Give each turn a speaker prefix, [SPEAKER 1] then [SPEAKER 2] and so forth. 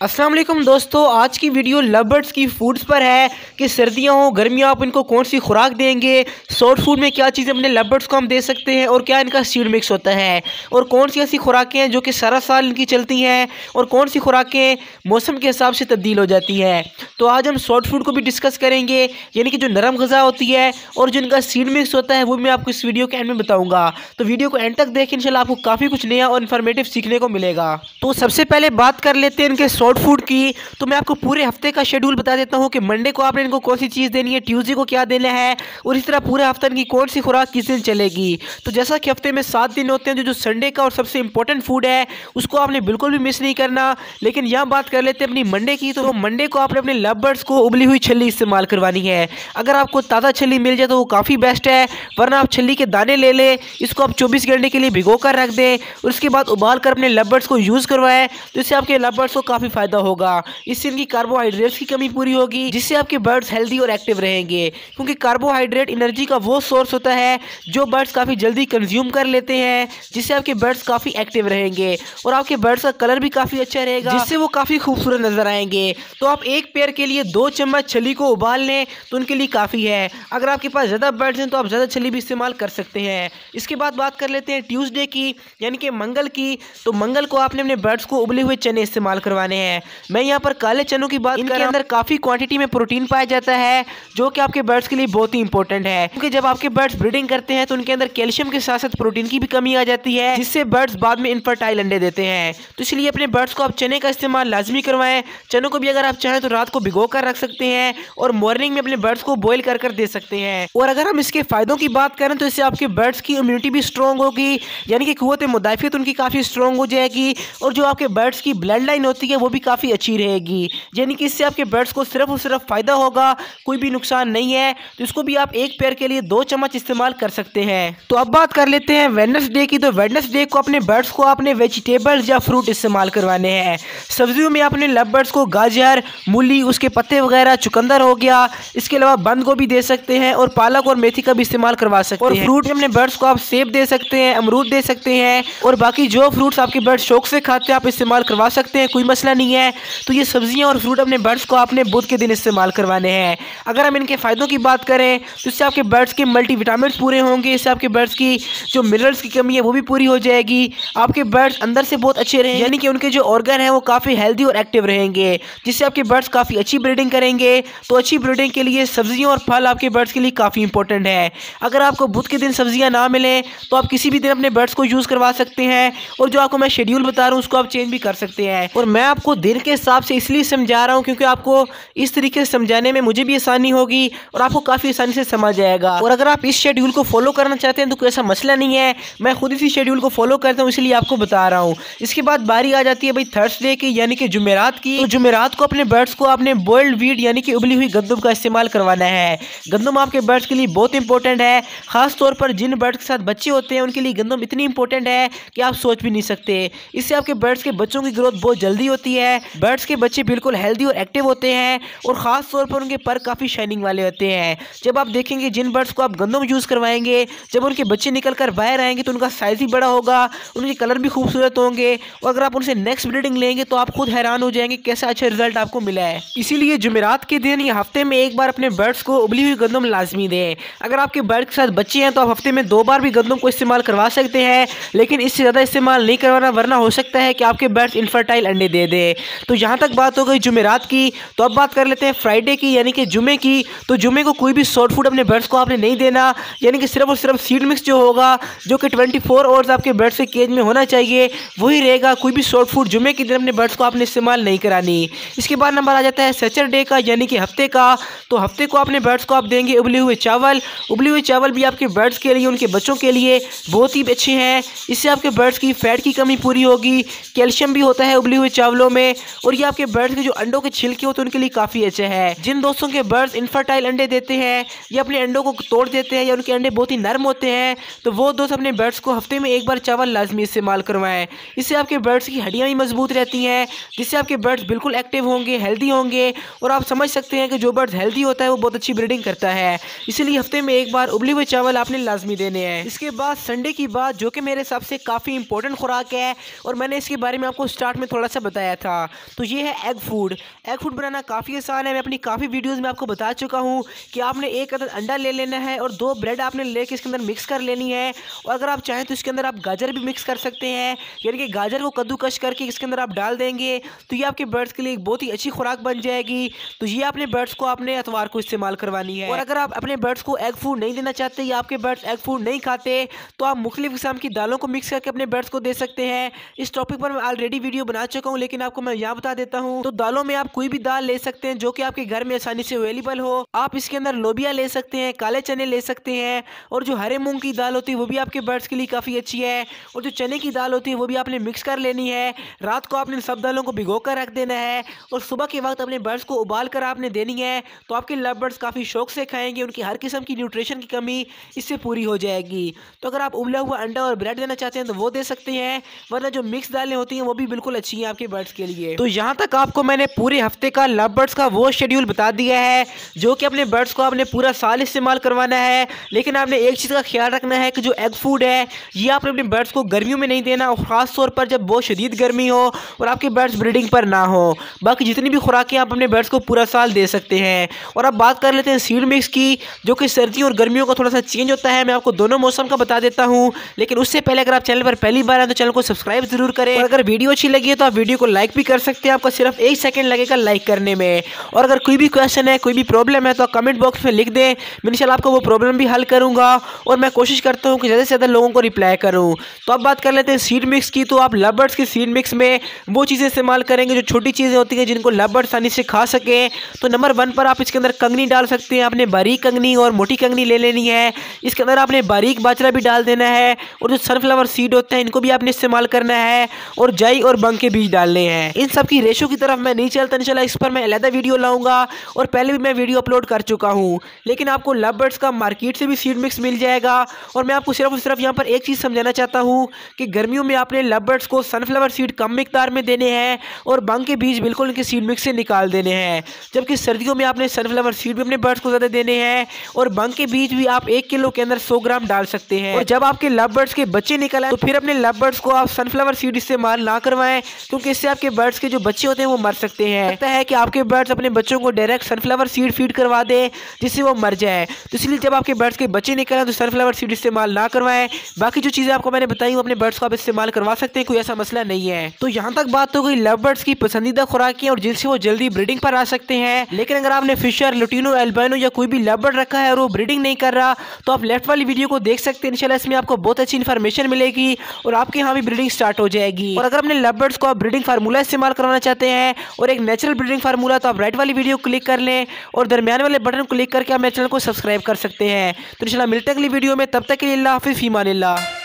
[SPEAKER 1] अस्सलाम वालेकुम दोस्तों, आज की वीडियो लव बर्ड्स की फूड्स पर है कि सर्दियां हो गर्मियां आप इनको कौन सी खुराक देंगे, सॉफ्ट फूड में क्या चीज़ें अपने लव बर्ड्स को हम दे सकते हैं और क्या इनका सीड मिक्स होता है और कौन सी ऐसी खुराकें हैं जो कि सारा साल इनकी चलती हैं और कौन सी खुराकें मौसम के हिसाब से तब्दील हो जाती हैं। तो आज हम सॉफ्ट फूड को भी डिस्कस करेंगे, यानी कि जो नरम ग़िज़ा होती है और जो इनका सीड मिक्स होता है वो मैं आपको इस वीडियो के एंड में बताऊँगा। तो वीडियो को एंड तक देखें, इंशाल्लाह आपको काफ़ी कुछ नया और इन्फॉर्मेटिव सीखने को मिलेगा। तो सबसे पहले बात कर लेते हैं इनके सॉफ्ट फूड की। तो मैं आपको पूरे हफ्ते का शेड्यूल बता देता हूँ कि मंडे को आपने इनको कौन सी चीज़ देनी है, ट्यूसडे को क्या देना है और इस तरह पूरे हफ्ते इनकी कौन सी खुराक किस दिन चलेगी। तो जैसा कि हफ्ते में 7 दिन होते हैं, जो संडे का और सबसे इंपॉर्टेंट फूड है उसको आपने बिल्कुल भी मिस नहीं करना। लेकिन यहाँ बात कर लेते हैं अपनी मंडे की। तो मंडे को आपने अपने लव बर्ड्स को उबली हुई छल्ली इस्तेमाल करवानी है। अगर आपको ताज़ा छल्ली मिल जाए तो वो काफ़ी बेस्ट है, वरना आप छल्ली के दाने ले लें, इसको आप 24 घंटे के लिए भिगो कर रख दें और उसके बाद उबाल कर अपने लव बर्ड्स को यूज़ करवाएं। तो इससे आपके लव बर्ड्स को काफ़ी फ़ायदा होगा। इससे इनकी कार्बोहाइड्रेट्स की कमी पूरी होगी, जिससे आपके बर्ड्स हेल्दी और एक्टिव रहेंगे, क्योंकि कार्बोहाइड्रेट एनर्जी का वो सोर्स होता है जो बर्ड्स काफ़ी जल्दी कंज्यूम कर लेते हैं, जिससे आपके बर्ड्स काफ़ी एक्टिव रहेंगे और आपके बर्ड्स का कलर भी काफ़ी अच्छा रहेगा, जिससे वो काफ़ी खूबसूरत नजर आएंगे। तो आप एक पेयर के लिए 2 चम्मच छली को उबाल लें तो उनके लिए काफ़ी है। अगर आपके पास ज़्यादा बर्ड्स हैं तो आप ज़्यादा छली भी इस्तेमाल कर सकते हैं। इसके बाद बात कर लेते हैं ट्यूसडे की, यानी कि मंगल की। तो मंगल को आपने अपने बर्ड्स को उबले हुए चने इस्तेमाल करवाने हैं। मैं यहाँ पर काले चनों की बात इनके अंदर काफ़ी क्वांटिटी में प्रोटीन पाया जाता है, जो कि आपके बर्ड्स के लिए बहुत ही इंपॉर्टेंट है, क्योंकि जब आपके बर्ड्स ब्रीडिंग करते हैं तो उनके अंदर कैल्शियम के साथ साथ प्रोटीन की भी कमी आ जाती है, जिससे बर्ड्स बाद में इनफर्टाइल अंडे देते हैं। तो इसलिए अपने बर्ड्स को आप चने का इस्तेमाल लाजमी करवाएं। चनों को भी अगर आप चाहें तो रात को भिगो कर रख सकते हैं और मॉर्निंग में अपने बर्ड्स को बॉयल कर दे सकते हैं। और अगर हम इसके फायदों की बात करें तो इससे आपके बर्ड्स की इम्यूनिटी भी स्ट्रॉन्ग होगी, यानी कि कुव्वत मुदाफ़ियत उनकी काफ़ी स्ट्रॉन्ग हो जाएगी और जो आपके बर्ड्स की ब्लड लाइन होती है वो भी काफ़ी अच्छी रहेगी, यानी कि इससे आपके बर्ड्स को सिर्फ और सिर्फ फ़ायदा होगा, कोई भी नुकसान नहीं है। तो इसको भी आप एक पेयर के लिए 2 चम्मच इस्तेमाल कर सकते हैं। तो अब बात कर लेते हैं वेडनेसडे की। तो वेडनेसडे को अपने बर्ड्स को आपने वेजिटेबल्स या फ्रूट इस्तेमाल करवाने हैं। सब्जियों में आपने लव बर्ड्स को गाजर, मूली, उसके पत्ते वगैरह, चुकंदर हो गया, इसके अलावा बंद गोभी दे सकते हैं और पालक और मेथी का भी इस्तेमाल करवा सकते हैं। और फ्रूट में अपने बर्ड्स को आप सेब दे सकते हैं, अमरूद दे सकते हैं और बाकी जो फ्रूट्स आपके बर्ड्स शौक से खाते हैं आप इस्तेमाल करवा सकते हैं, कोई मसला नहीं है। तो ये सब्जियाँ और फ्रूट अपने बर्ड्स को आपने बुध के दिन इस्तेमाल करवाने हैं। अगर हम इनके फ़ायदों की बात करें तो इससे आपके बर्ड्स के मल्टीविटामिन्स पूरे होंगे, इससे आपके बर्ड्स की जो मिनरल्स की कमी है वो भी पूरी हो जाएगी। आपके बर्ड्स अंदर से बहुत अच्छे रहेंगे, यानी कि उनके जो ऑर्गन है वो काफ़ी हेल्दी और एक्टिव रहेंगे, जिससे आपके बर्ड्स काफ़ी अच्छी ब्रीडिंग करेंगे। तो अच्छी ब्रीडिंग के लिए सब्जियाँ और फल आपके बर्ड्स के लिए काफ़ी इंपॉर्टेंट है। अगर आपको बुध के दिन सब्जियाँ ना मिलें तो आप किसी भी दिन अपने बर्ड्स को यूज़ करवा सकते हैं और जो आपको मैं शेड्यूल बता रहा हूँ उसको आप चेंज भी कर सकते हैं। और मैं आपको दिन के हिसाब से इसलिए समझा रहा हूँ क्योंकि आपको इस तरीके से समझाने में मुझे भी आसानी होगी और आपको काफ़ी आसानी से समझ आएगा। और अगर आप इस शेड्यूल को फॉलो करना चाहते हैं तो कोई ऐसा मसला नहीं है, मैं खुद इसी शेड्यूल को फॉलो करता हूँ, इसलिए आपको बता रहा हूँ। इसके बाद बारी आ जाती है भाई थर्सडे की, यानी कि जुमेरात की। तो जुमेरात को अपने बर्ड्स को आपने बॉइल्ड व्हीट यानी कि उबली हुई गंदम का इस्तेमाल करवाना है। गंदम आपके बर्ड्स के लिए बहुत इंपॉर्टेंट है, खास तौर पर जिन बर्ड्स के साथ बच्चे होते हैं उनके लिए गंदम इतनी इंपॉर्टेंट है कि आप सोच भी नहीं सकते। इससे आपके बर्ड्स के बच्चों की ग्रोथ बहुत जल्दी होती है, बर्ड्स के बच्चे बिल्कुल हेल्दी और एक्टिव होते हैं और ख़ास तौर पर उनके पर काफ़ी शाइनिंग वाले होते हैं। जब आप देखेंगे जिन बर्ड्स को आप गंदम यूज़ करवाएंगे, जब उनके बच्चे निकल कर बाहर आएंगे तो उनका साइज़ ही बड़ा होगा, उनके कलर भी खूबसूरत होंगे और अगर आप उनसे नेक्स्ट ब्रीडिंग लेंगे तो आप खुद हैरान हो जाएंगे कैसा अच्छा रिजल्ट आपको मिला है। इसीलिए जुमेरात के दिन या हफ्ते में एक बार अपने बर्ड्स को उबली हुई गंदम लाजमी दें। अगर आपके बर्ड के साथ बच्चे हैं तो आप हफ्ते में 2 बार भी गंदम को इस्तेमाल करवा सकते हैं, लेकिन इससे ज़्यादा इस्तेमाल नहीं करवाना, वरना हो सकता है कि आपके बर्ड्स इनफर्टाइल अंडे दे दे। तो यहाँ तक बात हो गई जुमेरात की। तो अब बात कर लेते हैं फ्राइडे की, यानी कि जुमे की। तो जुमे को कोई भी सॉफ्ट फूड अपने बर्ड्स को आपने नहीं देना, यानी कि सिर्फ और सिर्फ सीड मिक्स जो होगा, जो कि 24 आवर्स आपके बर्ड्स के केज में होना चाहिए, वही रहेगा। कोई भी सॉफ्ट फूड जुमे के दिन अपने बर्ड्स को आपने इस्तेमाल नहीं करानी। इसके बाद नंबर आ जाता है सैटरडे का, यानी कि हफ्ते का। तो हफ्ते को अपने बर्ड्स को आप देंगे उबले हुए चावल। उबले हुए चावल भी आपके बर्ड्स के लिए, उनके बच्चों के लिए बहुत ही अच्छे हैं। इससे आपके बर्ड्स की फैट की कमी पूरी होगी, कैल्शियम भी होता है उबले हुए चावलों में और ये आपके बर्ड्स के जो अंडों के छिलके होते हैं उनके लिए काफ़ी अच्छा है। जिन दोस्तों के बर्ड्स इनफर्टाइल अंडे देते हैं या अपने अंडों को तोड़ देते हैं या उनके अंडे बहुत ही नरम होते हैं, तो वो दोस्त अपने बर्ड्स को हफ्ते में एक बार चावल लाजमी इस्तेमाल करवाएं। इससे आपके बर्ड्स की हड्डियाँ भी मजबूत रहती हैं, जिससे आपके बर्ड्स बिल्कुल एक्टिव होंगे, हेल्दी होंगे और आप समझ सकते हैं कि जो बर्ड्स हेल्दी होता है वो बहुत अच्छी ब्रीडिंग करता है। इसीलिए हफ्ते में एक बार उबले हुए चावल आपने लाजमी देने हैं। इसके बाद संडे की बात, जो कि मेरे हिसाब से काफ़ी इंपॉर्टेंट खुराक है और मैंने इसके बारे में आपको स्टार्ट में थोड़ा सा बताया था। था। तो ये है एग फूड। एग फूड बनाना काफ़ी आसान है। मैं अपनी काफ़ी वीडियोज़ में आपको बता चुका हूँ कि आपने एक अदद अंडा ले लेना है और 2 ब्रेड आपने लेके इसके अंदर मिक्स कर लेनी है। और अगर आप चाहें तो इसके अंदर आप गाजर भी मिक्स कर सकते हैं, यानी कि गाजर को कद्दूकश करके इसके अंदर आप डाल देंगे तो ये आपके बर्ड्स के लिए एक बहुत ही अच्छी खुराक बन जाएगी। तो ये अपने बर्ड्स को आपने एतवार को इस्तेमाल करवानी है। और अगर आप अपने बर्ड्स को एग फूड नहीं देना चाहते या आपके बर्ड्स एग फूड नहीं खाते तो आप मुख्तलिफ किस्म की दालों को मिक्स करके अपने बर्ड्स को दे सकते हैं। इस टॉपिक पर मैं ऑलरेडी वीडियो बना चुका हूँ, लेकिन आपको मैं यहाँ बता देता हूँ। तो दालों में आप कोई भी दाल ले सकते हैं जो कि आपके घर में आसानी से अवेलेबल हो। आप इसके अंदर लोबिया ले सकते हैं, काले चने ले सकते हैं, और जो हरे मूंग की दाल होती है वो भी आपके बर्ड्स के लिए काफ़ी अच्छी है। और जो चने की दाल होती है वो भी आपने मिक्स कर लेनी है। रात को आपने सब दालों को भिगो कर रख देना है और सुबह के वक्त अपने बर्ड्स को उबाल कर आपने देनी है। तो आपके लव बर्ड्स काफ़ी शौक से खाएंगे, उनकी हर किस्म की न्यूट्रिशन की कमी इससे पूरी हो जाएगी। तो अगर आप उबला हुआ अंडा और ब्रेड देना चाहते हैं तो वो दे सकते हैं, वरना जो मिक्स दालें होती हैं वो भी बिल्कुल अच्छी हैं आपके बर्ड्स के लिए। तो यहाँ तक आपको मैंने पूरे हफ्ते का लव बर्ड्स का वो शेड्यूल बता दिया है जो कि अपने बर्ड्स को आपने पूरा साल इस्तेमाल करवाना है। लेकिन आपने एक चीज़ का ख्याल रखना है कि जो एग फूड है ये आपने अपने बर्ड्स को गर्मियों में नहीं देना, और ख़ास तौर पर जब बहुत शदीद गर्मी हो और आपके बर्ड्स ब्रीडिंग पर ना हो। बाकी जितनी भी खुराकें आप अपने बर्ड्स को पूरा साल दे सकते हैं। और अब बात कर लेते हैं सीड मिक्स की, जो कि सर्दियों और गर्मियों का थोड़ा सा चेंज होता है। मैं आपको दोनों मौसम का बता देता हूँ, लेकिन उससे पहले अगर आप चैनल पर पहली बार आए तो चैनल को सब्सक्राइब जरूर करें। और अगर वीडियो अच्छी लगी है तो आप वीडियो को लाइक भी कर सकते हैं, आपको सिर्फ 1 सेकंड लगेगा लाइक करने में। और अगर कोई भी क्वेश्चन है, कोई भी प्रॉब्लम है तो कमेंट बॉक्स में लिख दें, मैं इंशाल्लाह आपको वो प्रॉब्लम भी हल करूँगा। और मैं कोशिश करता हूँ कि ज़्यादा से ज़्यादा लोगों को रिप्लाई करूँ। तो अब बात कर लेते हैं सीड मिक्स की। तो आप लव बर्ड्स की सीड मिक्स में वो चीज़ें इस्तेमाल करेंगे जो छोटी चीज़ें होती हैं जिनको लव बर्ड्स आसानी से खा सकें। तो नंबर 1 पर आप इसके अंदर कंगनी डाल सकते हैं। आपने बारीक कंगनी और मोटी कंगनी ले लेनी है। इसके अंदर आपने बारीक बाजरा भी डाल देना है, और जो सनफ्लावर सीड होते हैं इनको भी आपने इस्तेमाल करना है, और जाई और बंग के बीज डालने हैं। इन सब की रेशो की तरफ मैं नहीं चलता, इंशाल्लाह इस पर मैं अलग वीडियो लाऊंगा, और पहले भी मैं वीडियो अपलोड कर चुका हूँ। लेकिन आपको लव बर्ड्स का मार्केट से भी सीड मिक्स मिल जाएगा। और मैं आपको सिर्फ यहाँ पर एक चीज़ समझाना चाहता हूँ कि गर्मियों में आपने लव बर्ड्स को सनफ्लावर सीड कम मिकदार में देने हैं और बंग के बीज बिल्कुल इनके सीड मिक्स से निकाल देने हैं। जबकि सर्दियों में आपने सनफ्लावर सीड भी अपने बर्ड्स को ज़्यादा देने हैं, और बंग के बीज भी आप 1 किलो के अंदर 100 ग्राम डाल सकते हैं। और जब आपके लव बर्ड्स के बच्चे निकल आए तो फिर अपने लव बर्ड्स को आप सनफ्लावर सीड इस्तेमाल ना करवाएं, क्योंकि इससे आपके बर्ड्स के जो बच्चे होते हैं वो मर सकते हैं। लगता है कि आपके बर्ड्स अपने बच्चों को डायरेक्ट सनफ्लावर सीड फीड करवा दे जिससे वो मर जाए। तो इसलिए जब आपके बर्ड्स के बच्चे निकल आए तो सनफ्लावर सीड इस्तेमाल ना करवाएं। बाकी जो चीज़ें आपको मैंने बताई वो अपने बर्ड्स को आप इस्तेमाल करवा सकते हैं, कोई ऐसा मसला नहीं है। तो यहाँ तक बात हो गई लव बर्ड्स की पसंदीदा खुराकें और जिनसे वो जल्दी ब्रीडिंग पर आ सकते हैं। लेकिन अगर आपने फिशर, लुटिनो, एल्बिनो या कोई भी लव बर्ड रखा है और वो ब्रीडिंग नहीं कर रहा तो आप लेफ्ट वाली वीडियो को देख सकते हैं। इंशाल्लाह इसमें आपको बहुत अच्छी इन्फॉर्मेशन मिलेगी और आपके यहाँ भी ब्रीडिंग स्टार्ट हो जाएगी। और अगर अपने लव बर्ड्स को आप ब्रीडिंग फार्मूला इस्तेमाल करवाना चाहते हैं और एक नेचुरल ब्रीडिंग फार्मूला, तो आप राइट वाली वीडियो क्लिक कर लें और दरमियान वाले बटन को क्लिक करके आप मेरे चैनल को सब्सक्राइब कर सकते हैं। तो इंशाल्लाह मिलते हैं अगली वीडियो में, तब तक के लिए अल्लाह हाफिज़, फी अमानिल्लाह।